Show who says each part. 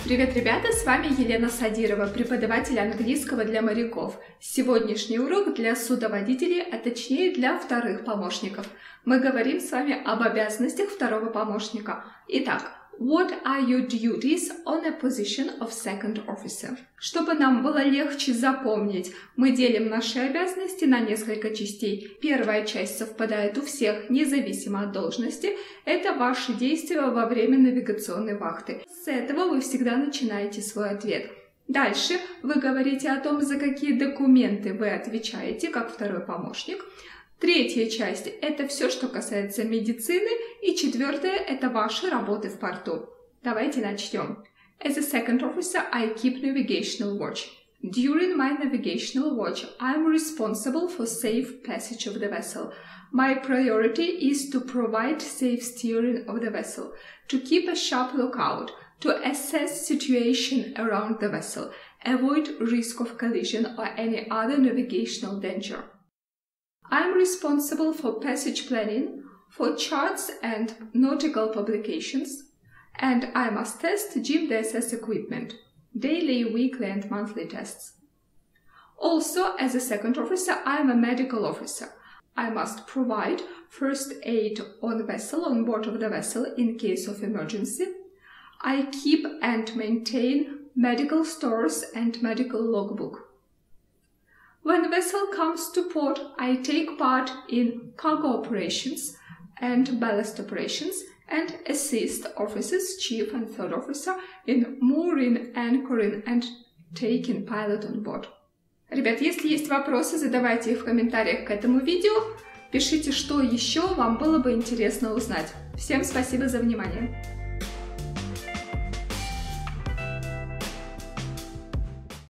Speaker 1: Привет, ребята! С вами Елена Садирова, преподаватель английского для моряков. Сегодняшний урок для судоводителей, а точнее для вторых помощников. Мы говорим с вами об обязанностях второго помощника. Итак, what are your duties on a position of second officer? Чтобы нам было легче запомнить, мы делим наши обязанности на несколько частей. Первая часть совпадает у всех, независимо от должности. Это ваши действия во время навигационной вахты. С этого вы всегда начинаете свой ответ. Дальше вы говорите о том, за какие документы вы отвечаете, как второй помощник. Третья часть – это все, что касается медицины. И четвертая – это ваши работы в порту. Давайте начнем. As a second officer, I keep navigational watch. During my navigational watch, I am responsible for safe passage of the vessel. My priority is to provide safe steering of the vessel, to keep a sharp lookout, to assess situation around the vessel, avoid risk of collision or any other navigational danger. I am responsible for passage planning, for charts and nautical publications, and I must test GMDSS equipment, daily, weekly and monthly tests. Also, as a second officer, I am a medical officer. I must provide first aid on vessel, on board of the vessel in case of emergency. I keep and maintain medical stores and medical logbook. When vessel comes to port, I take part in cargo operations and ballast operations and assist officers, chief and third officer, in mooring, anchoring and taking pilot on board. Ребят, если есть вопросы, задавайте их в комментариях к этому видео. Пишите, что еще вам было бы интересно узнать. Всем спасибо за внимание.